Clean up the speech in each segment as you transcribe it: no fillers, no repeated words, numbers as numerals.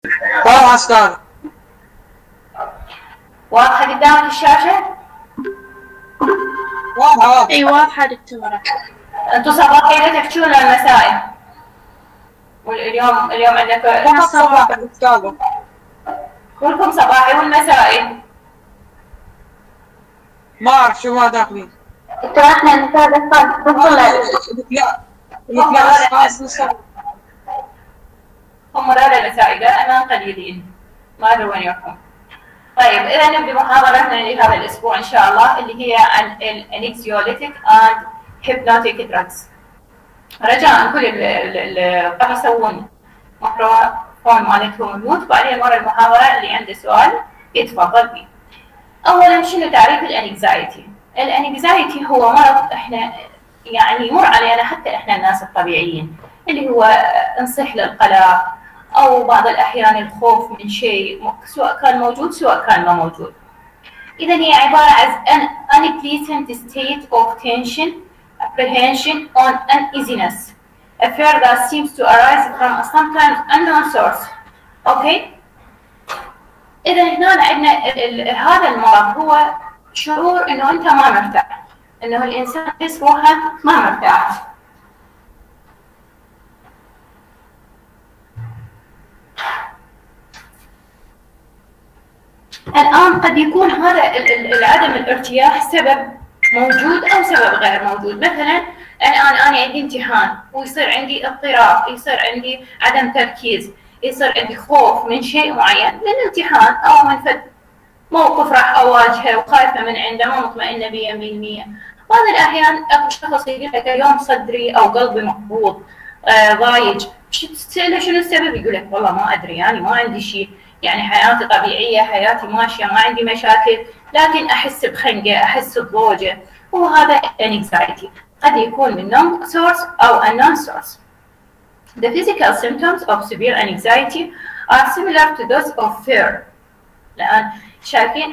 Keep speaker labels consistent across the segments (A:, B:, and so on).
A: والله استاذ.
B: واضحة قدامك الشاشة؟
A: واضحة.
C: اي واضحة دكتورة.
B: انتوا صباحية تفتشون المسائل؟ اليوم عندك
A: صباح استاذ.
B: كلكم صباحي والمسائي؟
A: ما اعرف شو ما داخلين.
D: دكتور احنا المساء
B: هم هذا المسائي دائما قليلين، ما ادري وين يروحون. طيب اذا نبدا محاضرتنا لهذا الاسبوع ان شاء الله اللي هي عن الانكسيوليتيك اند هيبنوتيك دراجز. رجاء كل اللي قبل يسوون ميكروفون مالتهم ميوت، بعدين ورا المحاضره اللي عنده سؤال يتفضل فيه. اولا شنو تعريف الانكزايتي؟ الانكزايتي هو مرض احنا يعني يمر علينا حتى احنا الناس الطبيعيين، اللي هو نصيح للقلق او بعض الاحيان الخوف من شيء سواء كان موجود سواء كان ما موجود. اذا هي عباره عن an unpleasant state of tension, apprehension or uneasiness, a fear that seems to arise from a sometimes unknown source. اوكي؟ اذا هنا عندنا هذا المرض هو شعور انه انت ما مرتاح، انه الانسان يحس روحه ما مرتاح. الآن قد يكون هذا عدم الارتياح سبب موجود أو سبب غير موجود. مثلا الآن أنا عندي امتحان ويصير عندي اضطراب، يصير عندي عدم تركيز، يصير عندي خوف من شيء معين، من الامتحان أو من موقف راح أواجهه وخايفة من عنده، ما مطمئنة 100%. بعض الأحيان أكو شخص يقول لك اليوم صدري أو قلبي مقبوض، ضايج، تسأله شنو السبب؟ يقول لك والله ما أدري، يعني ما عندي شيء، يعني حياتي طبيعية، حياتي ماشية، ما عندي مشاكل، لكن أحس بخنقة، أحس بضوجة، وهذا anxiety قد يكون من known source أو unknown source. The physical symptoms of severe anxiety are similar to those of fear. الآن شايفين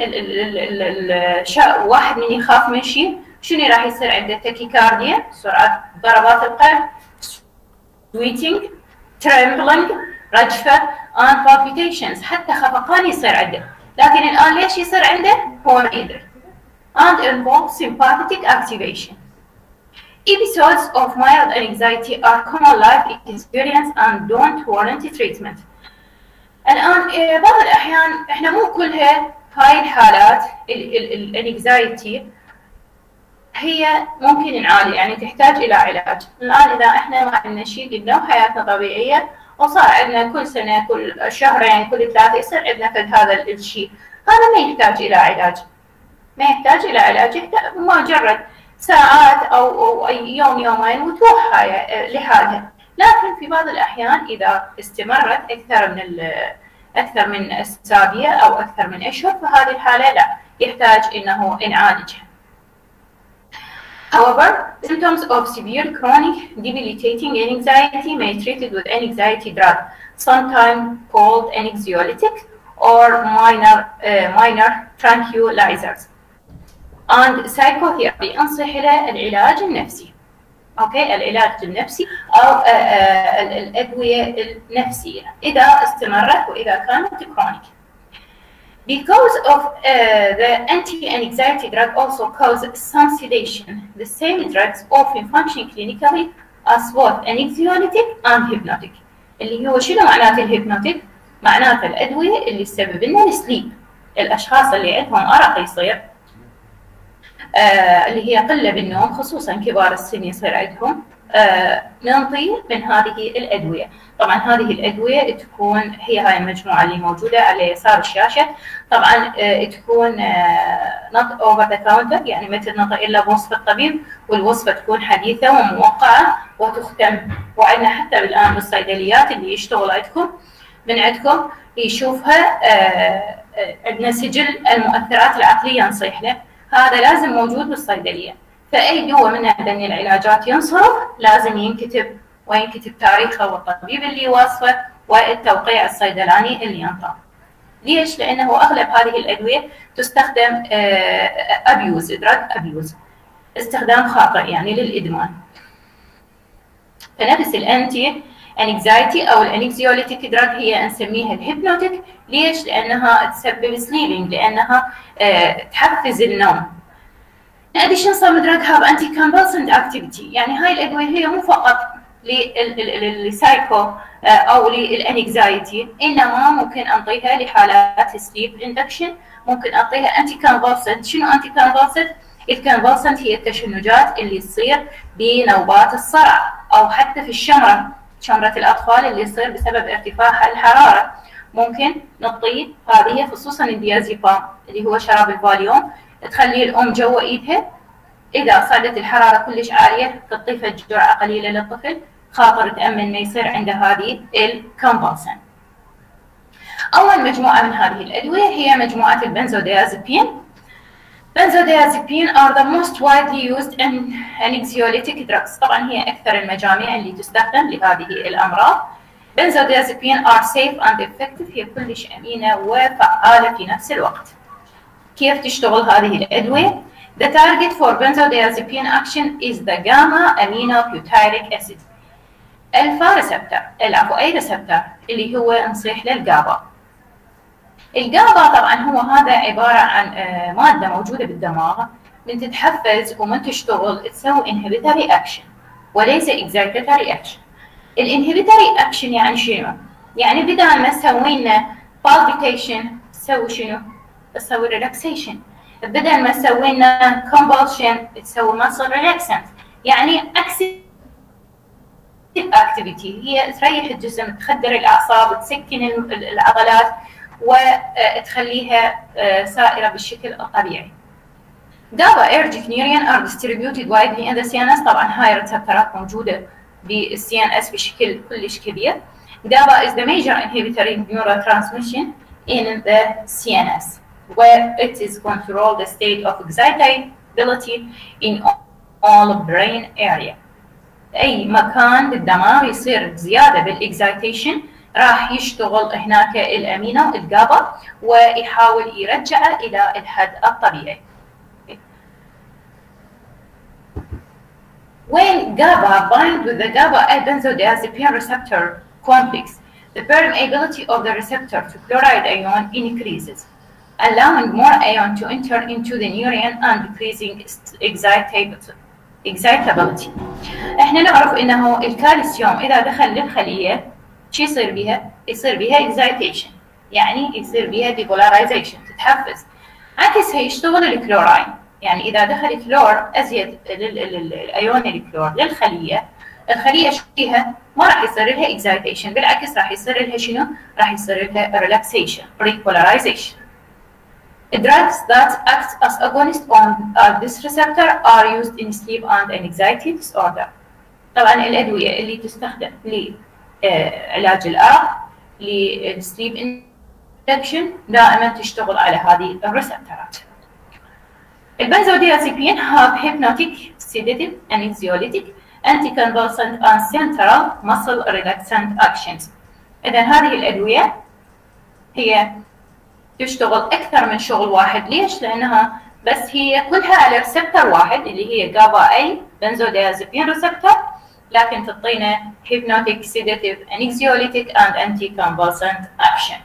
B: واحد من يخاف من شيء شنو راح يصير عنده؟ تاكيكارديا، سرعة ضربات القلب، sweating, trembling، رجفة and palpitations، حتى خفقان يصير عنده، لكن الآن ليش يصير عنده؟ هو ما يدري. And involve sympathetic activation. Episodes of mild anxiety are common life experience and don't warrant treatment. الآن بعض الأحيان إحنا مو كلها هاي الحالات الانكزايتي هي ممكن نعالج، يعني تحتاج إلى علاج. الآن إذا إحنا ما عندنا شيء قلنا وحياتنا طبيعية وصار عندنا كل سنة كل شهرين كل 3 يصير عندنا فد هذا الشيء، هذا ما يحتاج إلى علاج، ما يحتاج إلى علاج، مجرد ساعات أو يوم يومين وتروح هاي لحالها. لكن في بعض الأحيان إذا استمرت أكثر من أسابيع أو أكثر من أشهر، فهذه الحالة لا يحتاج إنه نعالجها. However, symptoms of severe chronic debilitating anxiety may be treated with anxiety drug, sometimes called anxiolytic or minor tranquilizers. And psychotherapy أنصح له العلاج النفسي. أوكي، العلاج النفسي أو الأدوية النفسية إذا استمرت وإذا كانت chronic. Because of the anti-anxiety drug also cause some sedation, the same drugs often function clinically as both anxiolytic and hypnotic. اللي هو شنو معناته الهيبنوتيك؟ معناته الأدوية اللي تسبب لنا السليب. الأشخاص اللي عندهم أرق يصير اللي هي قلة بالنوم، خصوصا كبار السن يصير عندهم، ننطي من هذه الأدوية. طبعا هذه الأدوية تكون هي هاي المجموعة اللي موجودة على يسار الشاشة، طبعا تكون not over the counter، يعني ما تنطى إلا بوصفة الطبيب، والوصفة تكون حديثة وموقعة وتختم. وعندنا حتى الآن بالصيدليات اللي يشتغل عندكم من عندكم يشوفها، عندنا سجل المؤثرات العقلية نصيح له، هذا لازم موجود بالصيدلية. فأي دواء من هذين العلاجات ينصرف لازم ينكتب، وينكتب تاريخه والطبيب اللي وصفه والتوقيع الصيدلاني اللي ينطق. ليش؟ لأنه أغلب هذه الأدوية تستخدم drug abuse، استخدام خاطئ يعني للإدمان. فنفس الأنتي anxiety أو الانكزيوليتيك دراج هي نسميها الهيبنوتيك. ليش؟ لأنها تسبب sleeping، لأنها تحفز النوم. addition some drug have anti-convulsant activity، يعني هاي الأدوية هي مو فقط للسايكو أو للانكزايتي، إنما ممكن أنطيها لحالات sleep induction، ممكن أعطيها anti-convulsant. شنو anti-convulsant؟ الكونفولسنت هي التشنجات اللي تصير بنوبات الصرع، أو حتى في شمرة الأطفال اللي يصير بسبب ارتفاع الحرارة. ممكن نعطيه هذه، خصوصا الديازيبام اللي هو شراب الفاليوم، تخلي الأم جوا إيدها، إذا صعدت الحرارة كلش عالية تعطيه جرعة قليلة للطفل، خاطر تأمن ما يصير عنده هذه الكونفولسنت. أول مجموعة من هذه الأدوية هي مجموعة البنزوديازيبين. Benzodiazepine are the most widely used anxiolytic drugs. طبعا هي أكثر المجاميع اللي تستخدم لهذه الأمراض. Benzodiazepine are safe and effective، هي كلش أمينة وفعالة في نفس الوقت. كيف تشتغل هذه الأدوية؟ The target for benzodiazepine action is the gamma aminobutyric acid. الفا ريسبتور، أي ريسبتور اللي هو نصيح للجابا. الجابا طبعا هو هذا عبارة عن مادة موجودة بالدماغ، من تتحفز ومن تشتغل تسوي inhibitory action وليس excitatory action. الانهبيتوري action يعني شنو؟ يعني بدل ما تسوي لنا palpitation تسوي شنو؟ تسوي relaxation. بدل ما تسوي لنا convulsion تسوي muscle relaxant، يعني activity، هي تريح الجسم، تخدر الأعصاب، تسكن العضلات وتخليها سائرة بالشكل الطبيعي. GABAergic neuron are distributed widely in the CNS. طبعا هاي الريسبتورات موجودة بالCNS بشكل كلش كبير. GABA is the major inhibitory neurotransmission in the CNS, where it is control the state of excitability in all brain area. أي مكان بالدماغ يصير زيادة بالإكزايتيشن راح يشتغل هناك الأمينو الجابا ويحاول يرجعه إلى الحد الطبيعي. When GABA binds with the GABA benzodiazepine receptor complex, the permeability of the receptor to chloride ion increases, allowing more ion to enter into the neuron and decreasing excitability. احنا نعرف انه الكالسيوم اذا دخل للخليه شو يصير بها؟ يصير بها excitation، يعني يصير بها depolarization، تتحفز. عكسها يشتغل الكلوراين، يعني اذا دخل كلور ازيد الايون الكلور للخليه، الخليه شو فيها؟ ما راح يصير لها excitation، بالعكس راح يصير لها شنو؟ راح يصير لها relaxation، repolarization. Drugs that act as agonists on this receptor are used in sleep and anxiety disorder. طبعا الأدوية اللي تستخدم لعلاج الأرق، للسليب induction، دائما تشتغل على هذه الريسبتورات. البنزوديازيبين have hypnotic, sedative, anxiolytic, anticonvulsant and central muscle relaxant actions. إذا هذه الأدوية هي تشتغل أكثر من شغل واحد. ليش؟ لأنها بس هي كلها على ريسبتور واحد اللي هي جابا أي بنزوديازيبين ريسبتور، لكن تعطينا hypnotic, sedative, anxiolytic and anticonvulsant action.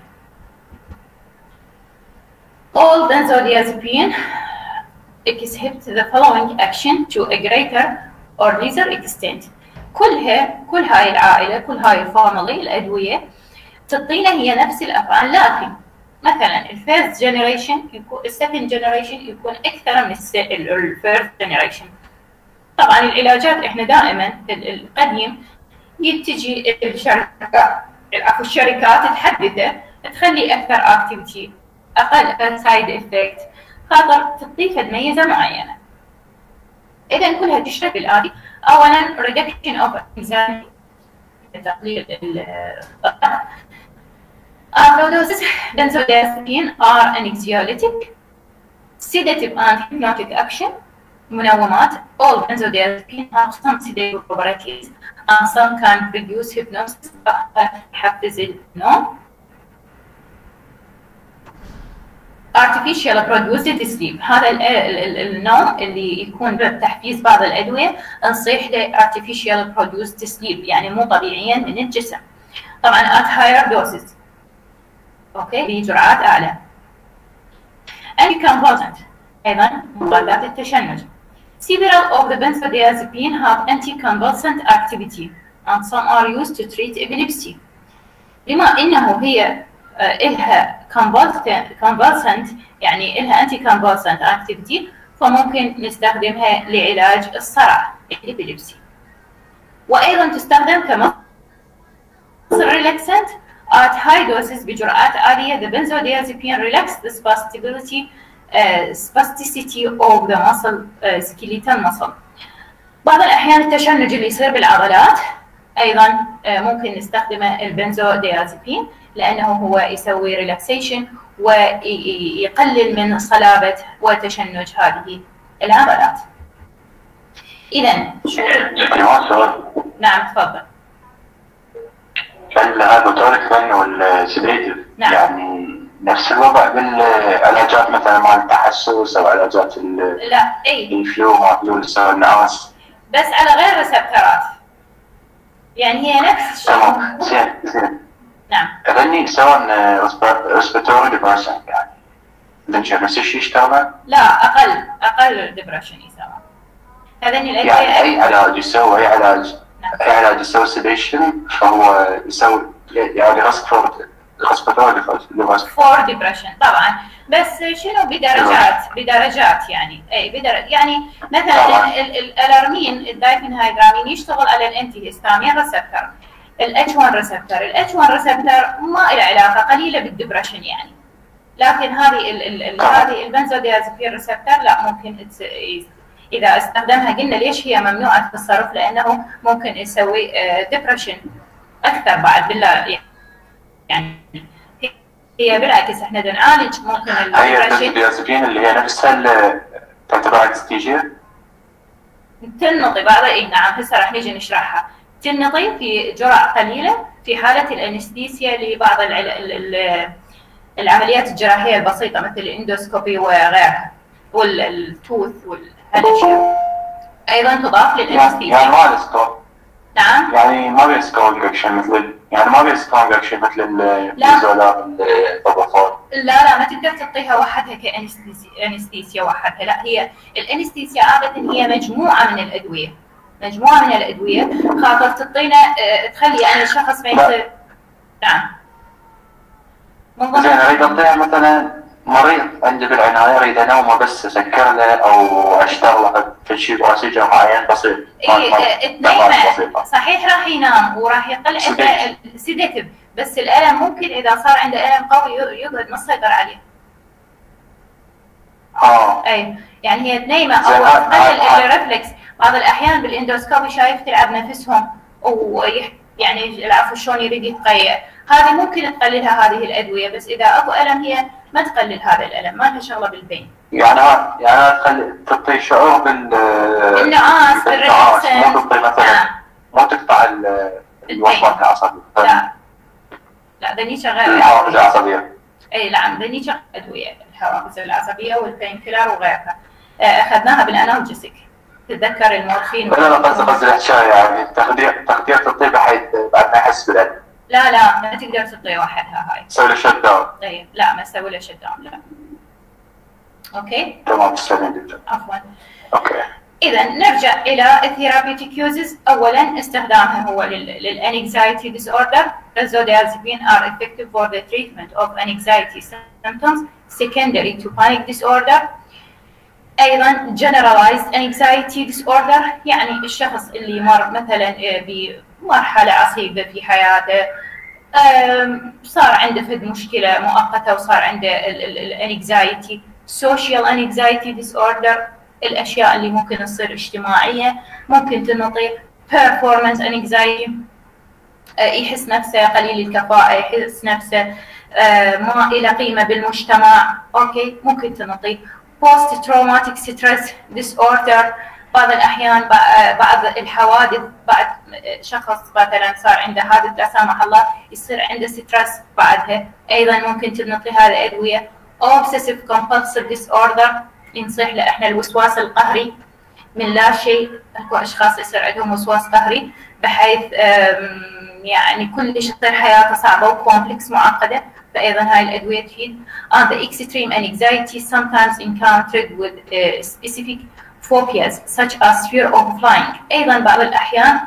B: All benzodiazepine exhibit the following action to a greater or lesser extent. كل هاي العائلة، كل هاي الفاميلي الأدوية تعطينا هي نفس الأفعال، لكن مثلا الفيرست جنريشن يكون، السكند جنريشن يكون أكثر من الفيرست جنريشن. طبعا العلاجات احنا دائما القديم يتجي الشركات تحدثه تخلي اكثر اكتيفيتي، اقل سايد افكت، خاطر تعطيك ميزه معينه. اذا كلها تشتغل بالآتي: اولا reduction of anxiety، تقليل الضغط. Doses benzodiazepine are anxiolytic, sedative and hypnotic action. منومات. All benzodiazepine have some sedative properties and some can reduce hypnosis يحفز النوم. artificial produced sleep. هذا النوع اللي يكون بتحفيز بعض الأدوية نصيح له artificial produced sleep، يعني مو طبيعيا من الجسم. طبعا at higher doses، اوكي، بجرعات أعلى. anticonvulsant أيضا مضادات التشنج. Several of the benzodiazepine have anticonvulsant activity and some are used to treat epilepsy. بما إنه هي إلها convulsant يعني إلها anticonvulsant activity، فممكن نستخدمها لعلاج الصرع الإبيليبسي. وأيضا تستخدم كمصدر relaxant at high doses بجرعات عالية. The benzodiazepine relax the spasticity of the muscle skeletal muscle. بعض الأحيان التشنج اللي يصير بالعضلات أيضا ممكن نستخدمه البنزوديازيبين، لأنه هو يسوي ريلاكسيشن ويقلل من صلابة وتشنج هذه العضلات. إذا نعم تفضل.
C: هذا طارق فن والسيديتيف
B: نعم.
C: يعني نفس الوضع بالعلاجات مثلا مال التحسس او علاجات
B: لا
C: الفلو مال النعاس،
B: بس على غير ريسبترات، يعني هي نفس الشيء.
C: تمام زين.
B: نعم.
C: اغني سواء ريسبيراتوري ديبرشن يعني بنشر نفس الشيء يشتغل؟
B: لا اقل ديبرشن يسوي. هذني الادويه
C: يعني اي علاج يسوي اي علاج يسوي سيديشن فهو يسوي يعني ريسبيراتوري
B: فور ديبرشن طبعا، بس شنو بدرجات يعني يعني مثلا الالارمين الدايفينهايدرامين يشتغل على الانتي هيستامين ريسبتور، الاتش 1 ريسبتور ما له علاقه قليله بالدبرشن يعني. لكن هذه البنزوديازيبين ريسبتور لا، ممكن اذا استخدمها قلنا ليش هي ممنوعه التصرف، لانه ممكن يسوي ديبرشن اكثر بعد بالله يعني. هي بالعكس احنا نعالج ممكن
C: هي البنزوديازيبين اللي هي نفسها اللي تعتبر انستيجيا
B: تنطي بعض. نعم هسه راح نيجي نشرحها. تنطي في جرعه قليله في حاله الانستيسيا لبعض العمليات الجراحيه البسيطه مثل الاندوسكوبي وغيرها والتوث والاشياء. ايضا تضاف للانستيسيا.
C: يعني ما له
B: نعم.
C: يعني ما بيه سترونج اكشن مثل البنزولات البروفول.
B: لا ما تقدر تعطيها وحدها كانستيسيا وحدها، لا هي الانستيسيا عاده هي مجموعه من الادويه خاطر تعطينا تخلي يعني الشخص ما يصير. نعم.
C: زين اريد اعطيها مثلا مريض عندي بالعنايه اريد انومه بس اسكر له او اشتغل له في شيء بروسيجر معين بسيط.
B: تنيمه صحيح راح ينام وراح يقل عنده السيديتيف، بس الالم ممكن اذا صار عنده الم قوي يقعد ما يسيطر عليه. اي يعني هي تنيمه او تقلل الريفلكس. بعض الاحيان بالاندوسكوبي شايف تلعب نفسهم يعني العفو شلون يريد يتقيأ، هذه ممكن تقللها هذه الادويه، بس اذا اكو الم هي ما تقلل هذا الالم، ما لها شغله بالبين.
C: يعني تخلي تعطي شعور
B: بالنعاس بالريلاكسن،
C: مو تعطي مثلا مو تقطع الوصلات العصبيه.
B: لا ذني شغال
C: الحوافز العصبيه.
B: اي نعم ذني شغال ادويه الحوافز العصبيه والبين كيلر وغيرها اخذناها بالانالجيسك. تتذكر المورفين؟
C: انا قصدي الحكايه يعني تخدير تعطيه بحيث بعد ما يحس بالالم.
B: لا ما تقدر تعطيه وحدها هاي.
C: تسوي له شت داون.
B: طيب لا ما تسوي له شت داون لا. اوكي؟
C: تمام تسلمين دكتور.
B: عفوا.
C: اوكي.
B: اذا نرجع الى الثيرابيوتيك يوزز. اولا استخدامها هو للانكزايتي ديس اوردر. Benzodiazepine are effective for the treatment of anxiety symptoms secondary to panic disorder. ايضا generalized anxiety disorder يعني الشخص اللي يمر مثلا بمرحله عصيبه في حياته، صار عنده فد مشكله مؤقته وصار عنده الانكزايتي. social anxiety disorder الاشياء اللي ممكن تصير اجتماعيه، ممكن تنطي performance anxiety يحس نفسه قليل الكفاءه، يحس نفسه ما له قيمه بالمجتمع. اوكي ممكن تنطي post traumatic stress disorder. بعض الأحيان بعض الحوادث بعد شخص مثلا صار عنده حادث لا سمح الله يصير عنده ستريس بعدها، أيضا ممكن تنطي هذه الأدوية. obsessive compulsive disorder ينصح له احنا الوسواس القهري من لا شيء. اكو اشخاص يصير عندهم وسواس قهري بحيث يعني كلش تصير حياته صعبه وكومبلكس معقده، فايضا هاي الادويه تفيد. and the extreme anxiety sometimes encountered with specific phobias such as fear of flying. ايضا بعض الاحيان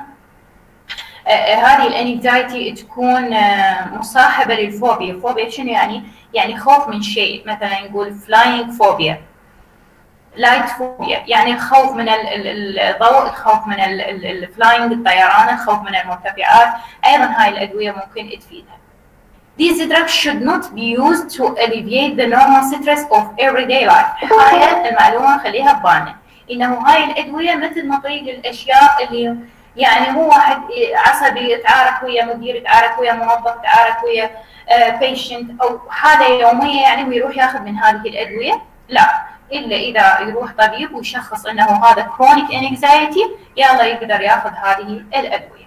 B: هذه الانكزايتي تكون مصاحبه للفوبيا. فوبيا شنو يعني؟ يعني خوف من شيء، مثلا نقول flying phobia، لايت فوبيا يعني الخوف من الضوء، الخوف من الفلاينج الطيران، الخوف من المرتفعات. ايضا هاي الادويه ممكن تفيدها. These drugs should not be used to alleviate the normal stress of everyday life. هاي المعلومه نخليها ببالنا، انه هاي الادويه مثل ما نطيق الاشياء اللي يعني هو واحد عصبي يتعارك ويا مدير، يتعارك ويا موظف، يتعارك ويا بيشنت او حاله يوميه يعني ويروح ياخذ من هذه الادويه، لا، الا اذا يروح طبيب ويشخص انه هذا chronic anxiety يلا يقدر ياخذ هذه الادويه.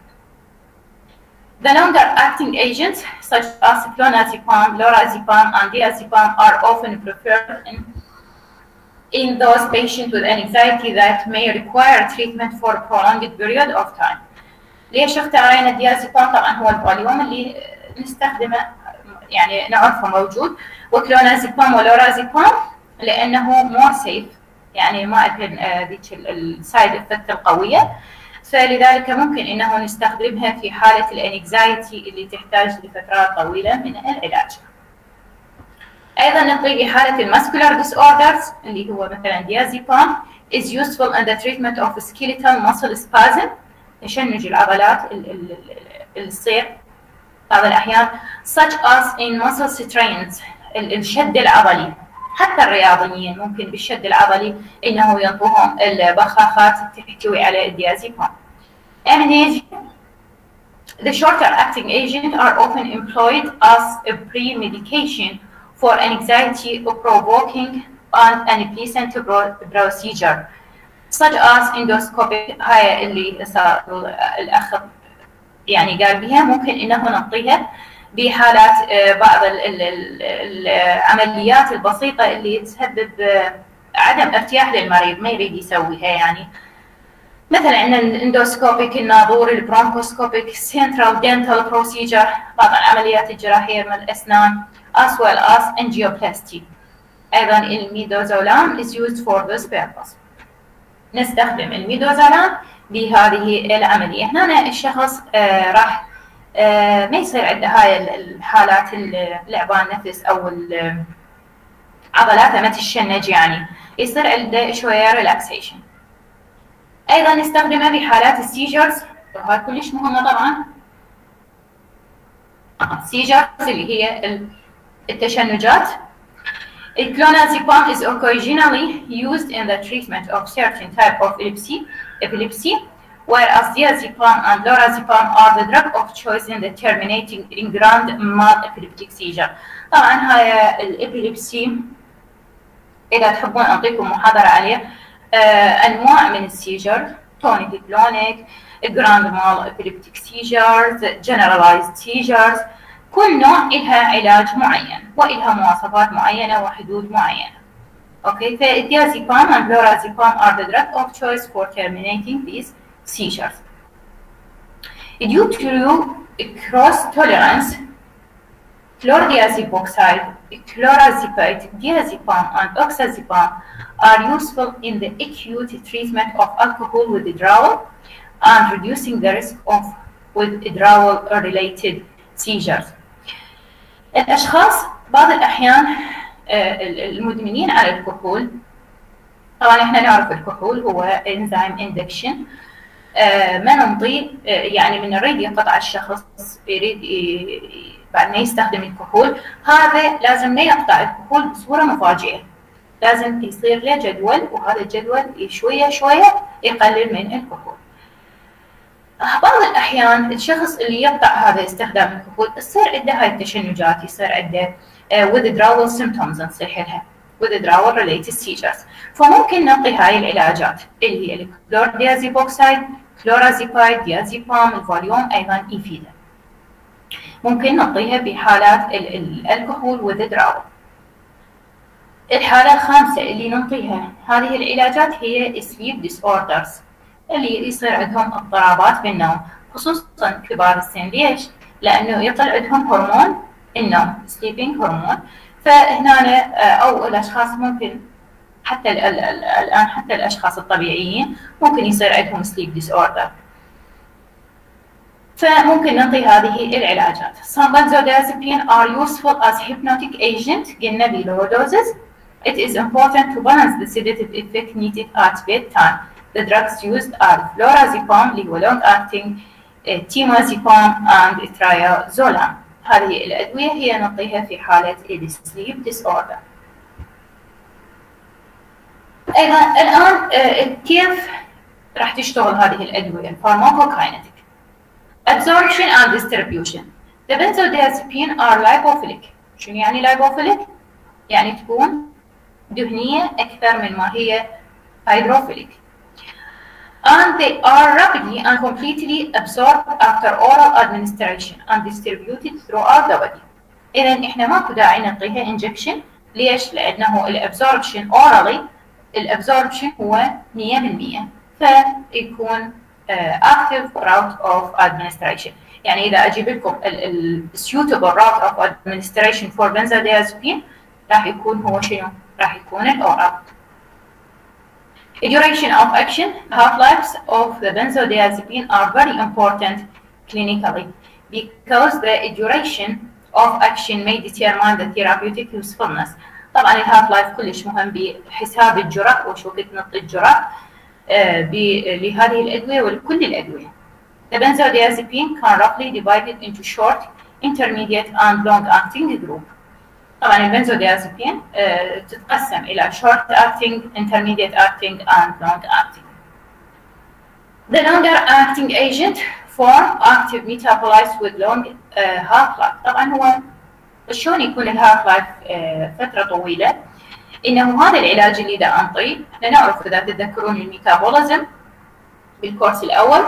B: The longer acting agents such as clonazepam, lorazepam and diazepam are often preferred in those patients with anxiety that may require treatment for a prolonged period of time. ليش اختارينا الديازيبام؟ طبعا هو الفوليوم اللي نستخدمه يعني نعرفه موجود، وكلونازيبام ولورازيبام لانه مور سيف يعني ما له ذيك السايد افكت القويه، فلذلك ممكن انه نستخدمها في حاله الانكزايتي اللي تحتاج لفترات طويله من العلاج. ايضا نعطي بحاله الماسكولار ديس اوردرز اللي هو مثلا ديازيبام is useful in the treatment of skeletal muscle spasm، تشنج العضلات الصير بعض الاحيان، such as in muscle strains الشد العضلي. حتى الرياضيين ممكن بالشد العضلي انه ينطوهم البخاخات تحتوي على الديازيبام. The shorter acting agents are often employed as a pre-medication for anxiety provoking and unpleasant procedure such as endoscopic. هاي اللي صار الاخ يعني قال بها ممكن انه نعطيها بحالات بعض العمليات البسيطة اللي تسبب عدم ارتياح للمريض ما يريد يسويها، يعني مثلا عندنا الاندوسكوبيك، الناظور، البرونكوسكوبيك، سنترال دنتال بروسيجر، بعض العمليات الجراحية من الأسنان as well as angioplasty. أيضا الميدوزولام is used for this purpose. نستخدم الميدوزولام بهذه العملية. هنا الشخص راح ما يصير عنده هاي الحالات العبان نفس او عضلاته ما تتشنج، يعني يصير عنده شويه ريلاكسيشن. ايضا نستخدمه بحالات السيجرز وهاي كلش مهمه طبعا. السيجرز اللي هي التشنجات. Clonazepam is occasionally used in the treatment of certain type of epilepsy, whereas diazepam and lorazepam are the drug of choice in the terminating in grand mal epileptic seizure. طبعا هاي الابيليبسي اذا تحبون اعطيكم محاضره عليه. انواع من السيجر، تونيك كلونيك، جراند مال ابيليبتيك سيجرز، جنرالايزد سيجرز، كل نوع لها علاج معين والها مواصفات معينه وحدود معينه. اوكي، فالديازيبام and lorazepam are the drug of choice for terminating these seizures. Due to cross tolerance, chlordiazepoxide, clorazepate, diazepam, and oxazepam are useful in the acute treatment of alcohol withdrawal and reducing the risk of withdrawal-related seizures. الأشخاص بعض الأحيان المدمنين على الكحول، طبعا احنا نعرف الكحول هو انزيم اندكشن، ما نمضي يعني من نريد ينقطع الشخص يريد بعد ما يستخدم الكحول، هذا لازم ما يقطع الكحول بصورة مفاجئة، لازم يصير له جدول، وهذا الجدول شوية شوية يقلل من الكحول. بعض الأحيان الشخص اللي يقطع هذا استخدام الكحول تصير عنده هاي التشنجات، يصير عنده withdrawal symptoms نصيح لها withdrawal related seizures، فممكن نعطي هاي العلاجات اللي هي الكلورديازيبوكسايد، كلورازيبايد، ديازيبام، الفوليوم أيضا يفيده. ممكن نعطيها بحالات الكحول withdrawal. الحالة الخامسة اللي نعطيها هذه العلاجات هي sleep disorders، اللي يصير عندهم اضطرابات بالنوم، خصوصا كبار السن. ليش؟ لأنه يطلع عندهم هرمون النوم sleeping هرمون. فهنا أو الأشخاص ممكن حتى الآن حتى الأشخاص الطبيعيين ممكن يصير عندهم sleep disorder. فممكن نعطي هذه العلاجات. Some benzodiazepines are useful as hypnotic agent قلنا ب low doses. It is important to balance the sedative effect needed at bedtime. The drugs used are flurazepam اللي هو long acting, temazepam and triazolam. هذه الأدوية هي نعطيها في حالة sleep disorder. أيضا الآن كيف راح تشتغل هذه الأدوية؟ pharmacokinetic. Absorption and distribution. The benzodiazepines are lipophilic. شنو يعني lipophilic؟ يعني تكون دهنية أكثر من ما هي hydrophilic. And they are rapidly and completely absorbed after oral administration and distributed throughout the body. إذا إحنا ماكو داعي نعطيها injection. ليش؟ لأنه الابزوربشن orally الابزوربشن هو 100%، فيكون active route of administration. يعني إذا أجيب لكم suitable route of administration for benzodiazepine راح يكون هو شنو؟ راح يكون الأورال. Duration of action. Half-lives of the benzodiazepine are very important clinically because the duration of action may determine the therapeutic usefulness. طبعا الهاف لايف كلش مهم بحساب الجرعة وش وقت نعطي الجرعة لهذه الأدوية ولكل الأدوية. The benzodiazepine can roughly divided into short, intermediate and long-acting group. طبعا البنزوديازepine تتقسم إلى short acting, intermediate acting and long acting. The longer acting agent form active metabolites with long half-life. طبعا هو شلون يكون الهاف لايف فترة طويلة؟ إنه هذا العلاج اللي دا أنطيه، احنا نعرف إذا تتذكرون الميتابوليزم بالكورس الأول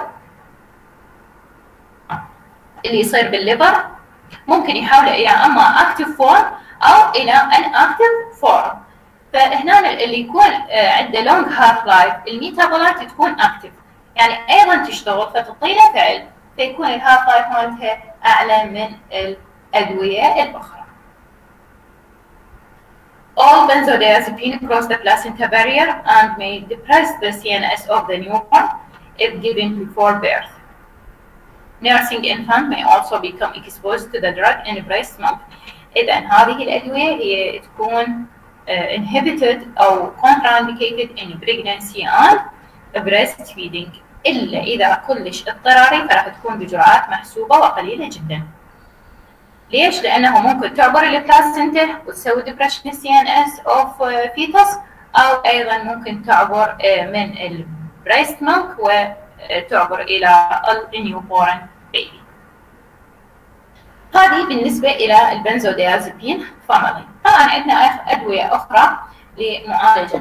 B: اللي يصير بالليفر ممكن يحوله إلى أما أكتيف فورم أو إلى أن أكتيف فورم. فهنا اللي يكون عنده لونج هاف لايف الميتابولايت تكون أكتيف، يعني أيضا تشتغل فتعطي له فعل، فيكون الهاف لايف مالتها أعلى من الأدوية الأخرى. All benzodiazepines cross the placenta barrier and may depress the CNS of the newborn if given before birth. Nursing infant may also become exposed to the drug in breast milk. إذا هذه الأدوية هي تكون inhibited أو contraindicated in pregnancy and breastfeeding إلا إذا كلش اضطراري، فراح تكون بجرعات محسوبة وقليلة جدا. ليش؟ لأنه ممكن تعبر البلاسنتا وتسوي depression CNS of fetus، أو أيضا ممكن تعبر من البريست ميلك وتعبر إلى النيوبورن بيبي. هذه بالنسبة إلى البنزوديازepine فاميلي. طبعا عندنا أدوية أخرى لمعالجة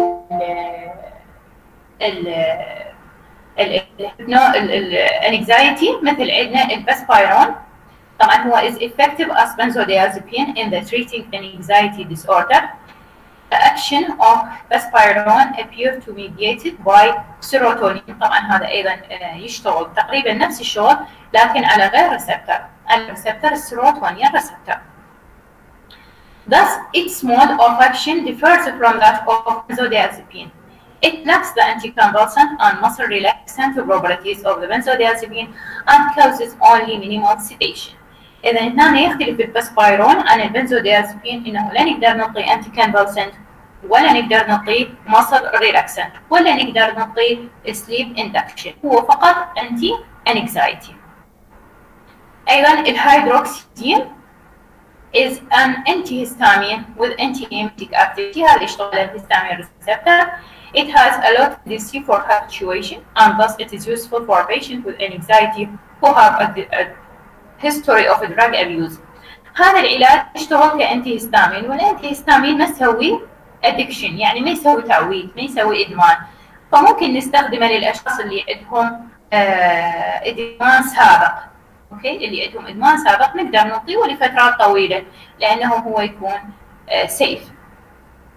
B: الانكزايتي، مثل عندنا الباسبايرون. طبعا هو is effective as benzodiazepine in the treating anxiety disorder. The action of basparone appear to be mediated by serotonin. طبعا هذا أيضا يشتغل تقريبا نفس الشغل لكن على غير ريسبتور، الريسبتور السيروتونين ريسبتور. Thus, its mode of action differs from that of benzodiazepine. It lacks the anticonvulsant and muscle relaxant properties of the benzodiazepine and causes only minimal sedation. إذا هنا يختلف الباسبايرون عن البنزوديازepine إنه لا نقدر نعطي anticonvulsant ولا نقدر نعطي muscle relaxant ولا نقدر نعطي sleep induction، هو فقط anti anxiety. أيضا الهيدروكسيدين is an antihistamine with anti-emetic activity. هذا يشتغل الهستامين receptor. It has a low tendency for habituation and thus it is useful for patients with anxiety who have a history of drug abuse. هذا العلاج يشتغل كأنتي هستامين، والأنتي هستامين ما يسوي addiction، يعني ما يسوي تعويض، ما يسوي إدمان، فممكن نستخدمه للأشخاص اللي عندهم إدمان سابق. اوكي، اللي عندهم ادمان سابق نقدر نعطيه لفترات طويله لانه هو يكون سيف.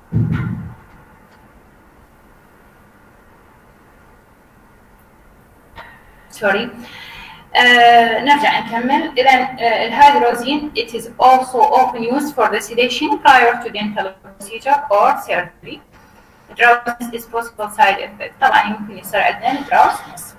B: سوري. نرجع نكمل. إذا الهيدروزين it is also often used for the sedation prior to dental procedure or surgery. Drowsiness is possible side effect. طبعا ممكن يصير عندنا drowsiness.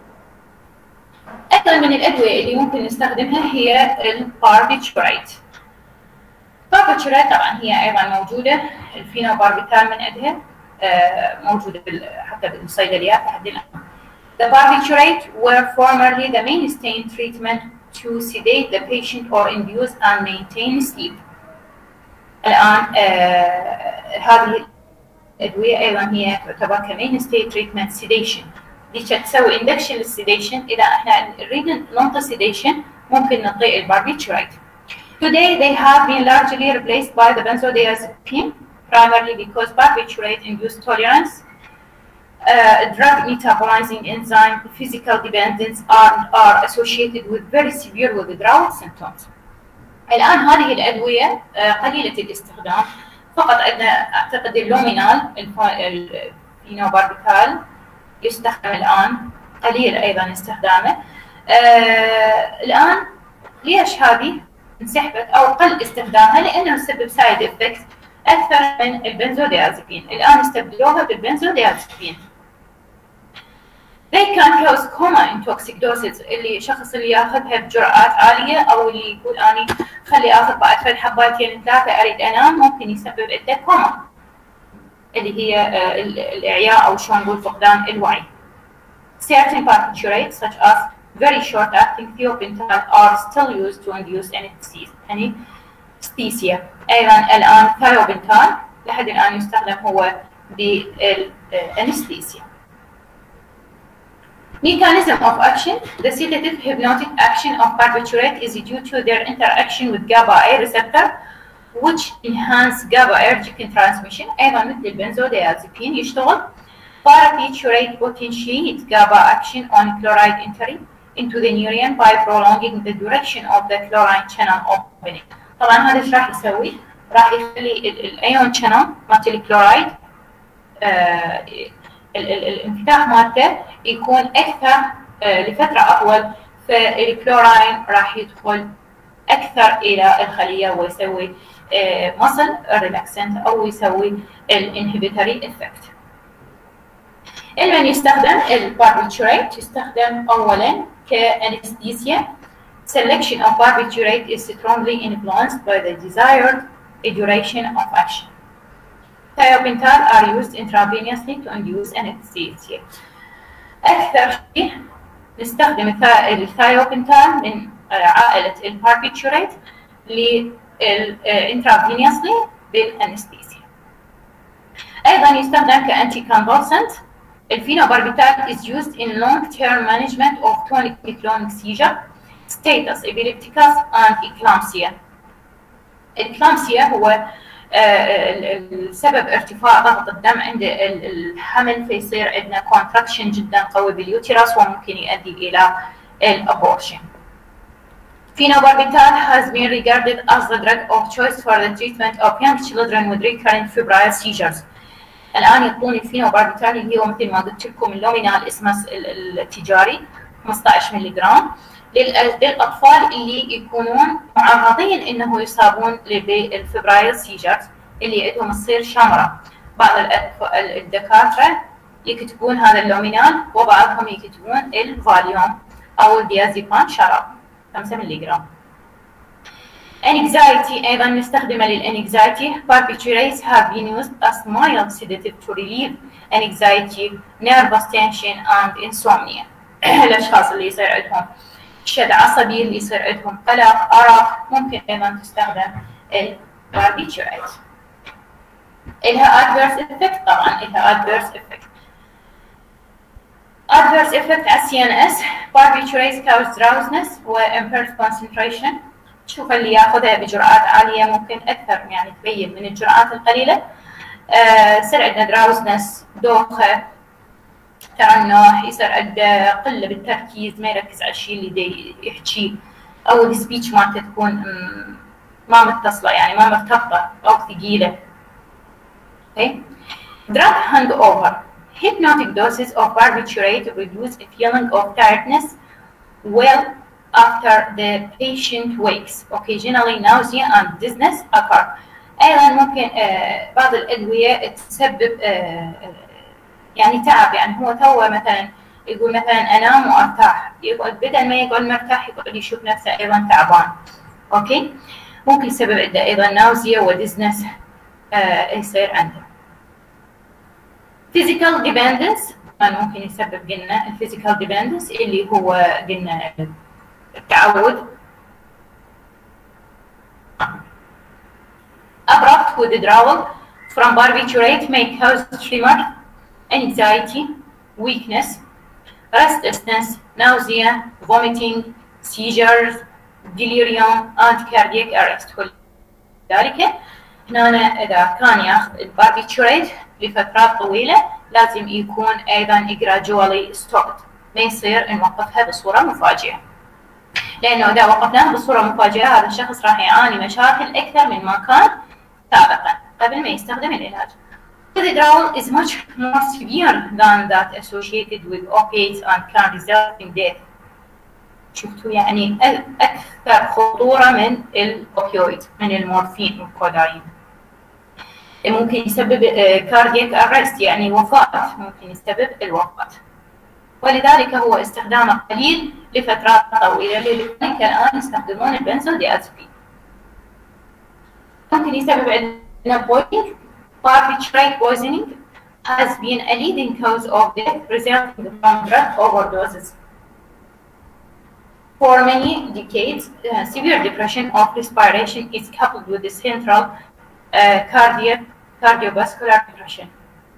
B: أيضا من الأدوية اللي ممكن نستخدمها هي الباربيتوريت. الباربيتوريت طبعا هي أيضا موجودة، الفينوباربيتال من عندها موجودة حتى بالصيدليات لحد الآن. The barbiturates were formerly the mainstay in treatment to sedate the patient or induce and maintain sleep. الآن هذه الأدوية أيضا هي تعتبر كمينستي treatment sedation. ديش تسوي induction للسيديشن. إذا احنا نريد ننطي sedation ممكن نعطي الباربيتوريت. Today they have been largely replaced by the benzodiazepine, primarily because barbiturate induced tolerance. Drug metabolizing enzyme physical dependence are associated with very severe withdrawal symptoms. الآن هذه الأدوية قليلة الاستخدام، فقط عندنا أعتقد اللومينال الفينوباربيتال يستخدم الآن، قليل أيضا استخدامه. الآن ليش هذه انسحبت أو قل استخدامها؟ لأنه تسبب سايد افكت أكثر من البنزوديازيبين. الآن استبدلوها بالبنزوديازيبين. They can cause coma in toxic doses. اللي شخص اللي ياخذها بجرعات عالية أو اللي يقول أنا خلي آخذ بعد فد حباتين ثلاثة أريد أنام، ممكن يسبب عنده كوما اللي هي الإعياء أو شلون نقول فقدان الوعي. Certain barbiturates such as very short-acting thiopental are still used to induce anesthesia. أيضا الآن thiopental لحد الآن يستخدم هو بالأنستيزيا. Mechanism of action. The sedative hypnotic action of barbiturate is due to their interaction with GABA-A receptor, which enhance GABAergic transmission. أيضا مثل البنزوديازيبين يشتغل. Barbiturate potentiate GABA action on chloride entry into the neuron by prolonging the duration of the chloride channel opening. طبعا هذا ايش راح يسوي؟ راح يخلي الايون channel مالت الكلورايد الانفتاح مالته يكون اكثر لفتره اطول، فالكلوراين راح يدخل اكثر الى الخليه ويسوي muscle relaxant او يسوي الانهبيتوري افكت. لمن يستخدم الباربيتوريت يستخدم اولا كانستيزيا. Selection of barbiturate is strongly influenced by the desired duration of action. Thiopental are used intravenously to induce anesthesia. أكثر شيء نستخدم الثايوبنتال من عائلة الباربيتوريت intravenously بالأنستيزيا. أيضا يستخدم كأنتي كونفولسنت. الفينوباربيتال is used in long-term management of tonic-clonic seizure, status epilepticus and eclampsia. الإكلامسيا هو السبب ارتفاع ضغط الدم عند الحمل، فيصير عندنا كونتراكشن جدا قوي باليوتيرس وممكن يؤدي إلى الأبورشن. Phenobarbital has been regarded as the drug of choice for the treatment of young children with recurrent febrile seizures. الآن يعطون الفينوباربيتال اللي هو مثل ما قلت لكم اللومينال اسمه التجاري 15 ملغ للأطفال اللي يكونون معرضين إنه يصابون بالفبرايل سيجرز اللي عندهم تصير شمرة. بعض الدكاترة يكتبون هذا اللومينال وبعضهم يكتبون الفاليوم أو الديازيبام شراب 5 ملغ. Anxiety أيضا نستخدمه للanxiety. Barbiturates have been used as mild sedative to relieve anxiety, nervous tension and insomnia. الأشخاص اللي يصير عندهم شد عصبي، اللي يصير عندهم قلق، أرق، ممكن أيضا تستخدم الباربيتوريت. إلها adverse effect، طبعا إلها adverse effect. Adverse effect على CNS. Barbiturates cause drowsiness و impaired concentration. تشوف اللي ياخذها بجرعات عالية ممكن أكثر يعني تبين من الجرعات القليلة. يصير عندنا drowsiness، دوخة، تعنح، يصير عنده قلة بالتركيز، ما يركز على الشيء اللي دي يحكيه، أو السبيتش مالته تكون ما متصلة يعني ما مرتبطة أو ثقيلة. Okay. Drug hangover. Hypnotic doses of barbiturate reduce a feeling of tiredness well after the patient wakes. Occasionally nausea and dizziness occur. أيضا ممكن بعض الأدوية تسبب يعني تعب، يعني هو توه مثلا يقول مثلا أنام وأرتاح، يقعد بدل ما يقعد مرتاح يقعد يشوف نفسه أيضا تعبان. أوكي. ممكن يسبب عنده أيضا ناوزيا وديزنس يصير عنده. physical dependence ممكن يسبب قلنا الفيزيكال dependence اللي هو قلنا التعود. abrupt withdrawal from barbiturate may cause tremor, anxiety, weakness, restlessness, nausea, vomiting, seizures, delirium and cardiac arrest. ولذلك هنا إذا كان ياخذ الباربيتوريت لفترات طويلة لازم يكون أيضا gradually stopped، ما يصير نوقفها بصورة مفاجئة، لأنه إذا وقفناها بصورة مفاجئة هذا الشخص راح يعاني مشاكل أكثر من ما كان سابقا قبل ما يستخدم العلاج. Withdrawal is much more severe than that associated with opiates and can result in death. شفتوا يعني أكثر خطورة من الأوبيويد، من المورفين والكودايين. ممكن يسبب كاردياك أرست يعني وفاة، ممكن يسبب الوفاة. ولذلك هو استخدامه قليل لفترات طويلة، لذلك الآن يستخدمون البنزوديازيبين. ممكن يسبب عندنا poisoning. Barbiturate poisoning has been a leading cause of death resulting from drug overdoses. For many decades, severe depression of respiration is coupled with the central cardiovascular depression.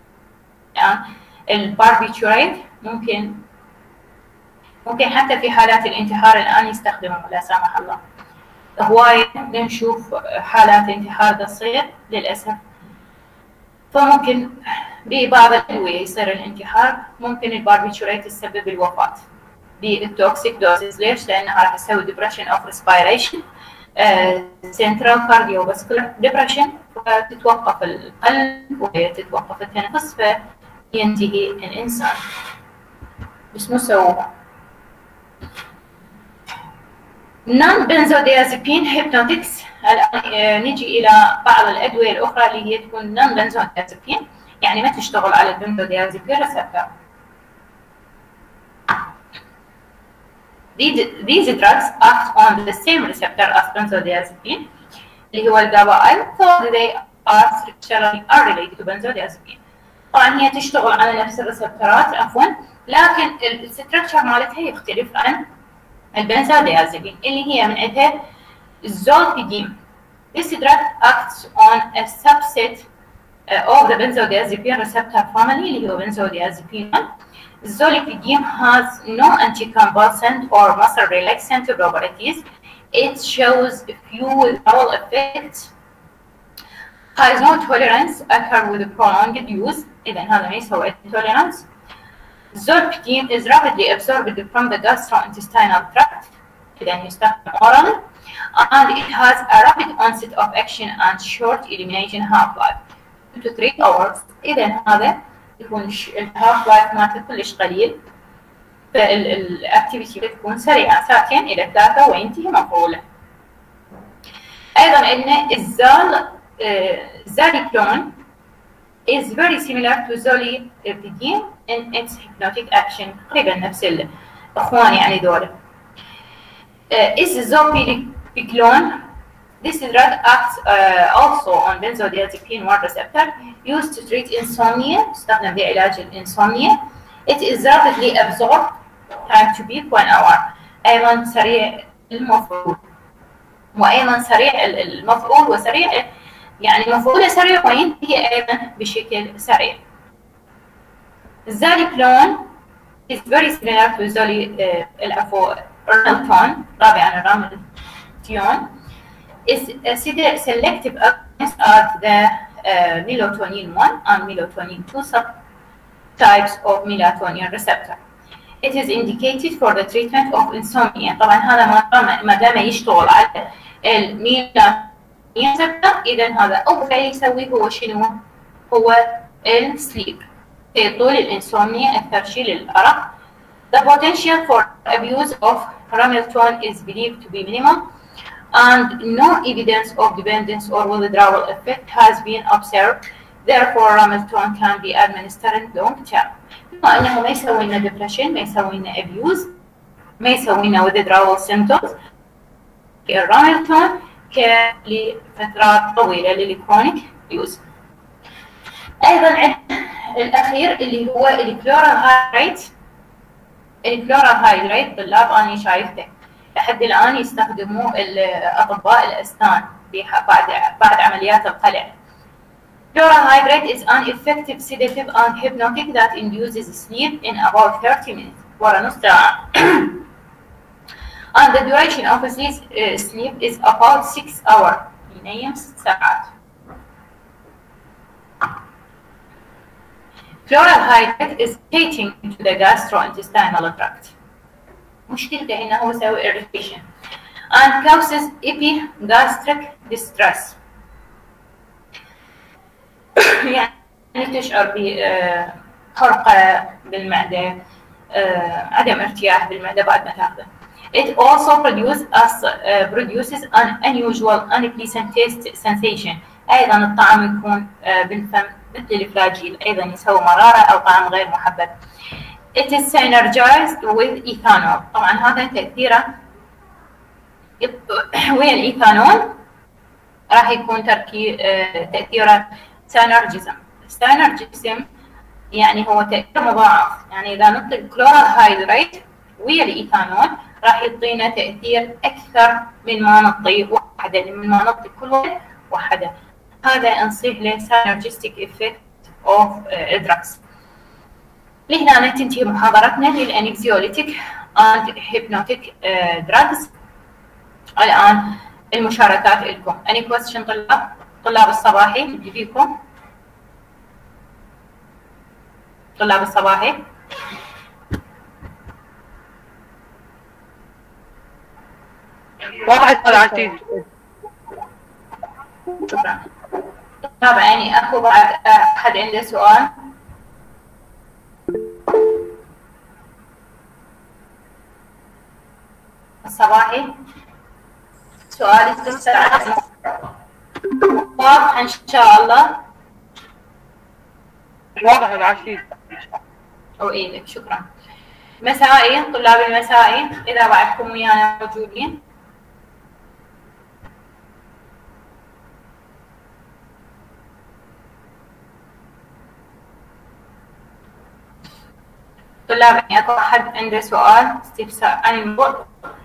B: الباربيتوريت ممكن حتى في حالات الانتحار الآن يستخدموه لا سمح الله. هواية نشوف حالات انتحار تصير للأسف. فممكن ببعض الأدوية يصير الانتحار، ممكن الباربيتوريت تسبب الوفاة بالتوكسيك دوزز. ليش؟ لأنها راح تسوي depression of respiration, central cardiovascular depression، فتتوقف القلب وتتوقف التنفس فينتهي الإنسان. بس مو سووها. non-benzodiazepine hypnotics. الآن نجي إلى بعض الأدوية الأخرى اللي هي تكون non-benzodiazepine، يعني ما تشتغل على البنزوديازيبين ريسبتور. These drugs act on the same receptor as benzodiazepine اللي هو الجابايل، so they are structurally unrelated to benzodiazepine. طبعا هي تشتغل على نفس الريسبتورات عفوا، لكن الستركشر مالتها يختلف عن البنزوديازيبين اللي هي من عندها الزولبيدين. This drug acts on a subset of the benzodiazepine receptor family اللي هو benzodiazepine 1. Zolpidem has no anticonvulsant or muscle relaxant properties. It shows few withdrawal effects. Has no tolerance occur with prolonged use. إذا هذا ما يسوي tolerance. Zolpidem is rapidly absorbed from the gastrointestinal tract. إذا يستخدم orally. And it has a rapid onset of action and short elimination half-life 2 to 3 hours. إذا هذا يكون الهاف لايف مالته كلش قليل، فالاكتيفيتي بتكون سريعه 2 إلى 3 وينتهي مفعوله. ايضا عندنا الزاليكلون is very similar to zolpidem in its hypnotic action، تقريبا نفس الاخوان يعني دول. Zolpidem This drug acts also on benzodiazepine 1 receptor used to treat insomnia. تستخدم بعلاج الانسomnia. It is rapidly absorbed, time to peak 1 hour. أيضا سريع المفعول، وأيضا سريع المفعول وسريع يعني مفعوله سريع وينتهي أيضا بشكل سريع. Zolpidem is very similar to Ramipril. رابعا Ramipril is a selective agonist at the melatonin 1 and melatonin 2 subtypes of melatonin receptor. It is indicated for the treatment of insomnia. طبعا هذا ما دام يشتغل على الميلاتونين receptor، إذا هذا أول شيء يسويه هو شنو؟ هو السليب. في طول الانسومنيا أكثر شيء للأرق. The potential for abuse of Hamilton is believed to be minimal, and no evidence of dependence or withdrawal effect has been observed. Therefore, Hamilton can be administered long term. بما أنه ما يسوي لنا depression، ما يسوي لنا abuse، ما يسوي لنا withdrawal symptoms، الراملتون لفترات طويلة للكرونيك يوز. أيضا عندنا الأخير اللي هو الكلورالهيدرات. الكلورالهيدرات طلاب أنا شايفته لحد الآن يستخدموه أطباء الأسنان بعد عمليات القلع. Chloralhydrate is an effective sedative and hypnotic that induces sleep in about 30 minutes. ورا نص ساعة. And the duration of sleep is about 6 hours. ينام 6 ساعات. Chloralhydrate is irritating to the gastrointestinal tract. مشكلته إنه هو يسوي irritation and causes epigastric distress. يعني تشعر بحرقة بالمعدة، عدم ارتياح بالمعدة بعد ما تاخذه. It also produces an unusual unpleasant taste sensation. أيضا الطعم يكون بالفم مثل الفلاجيل، أيضا يسوي مرارة أو طعم غير محبب. It is synergized with ethanol. طبعا هذا تأثيره ويا الإيثانول راح يكون تأثيره سينرجيزم. السينرجيزم يعني هو تأثير مضاعف، يعني إذا نعطي الكلورالهيدرات ويا الإيثانول راح يعطينا تأثير أكثر من ما نعطي واحدة، من ما نعطي كل واحدة. هذا نصيح له synergistic effect of drugs. لهنا تنتهي محاضرتنا للأنكزيوليتيك and hypnotic drugs. الآن المشاركات لكم. Any question طلاب الصباحي اللي فيكم؟ طلاب الصباحي؟
A: واحد طلع سيدي.
B: شكرا. طبعا يعني أكو بعد أحد عنده سؤال؟ الصباحي سؤال الساعة واضح إن شاء الله.
A: واضح العشيد.
B: أو إيه شكرا. مسائي طلاب المسائي إذا بعدكم ويانا موجودين. طلاب يعني أكو أحد عنده سؤال استفسار عن الموضوع؟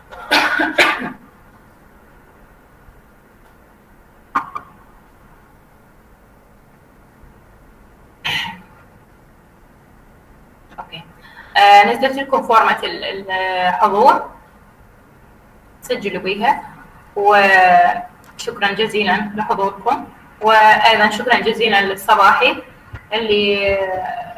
B: اوكي نزلت لكم فورمة الحضور، سجلوا بيها، وشكرا جزيلا لحضوركم، وايضا شكرا جزيلا للصباحي اللي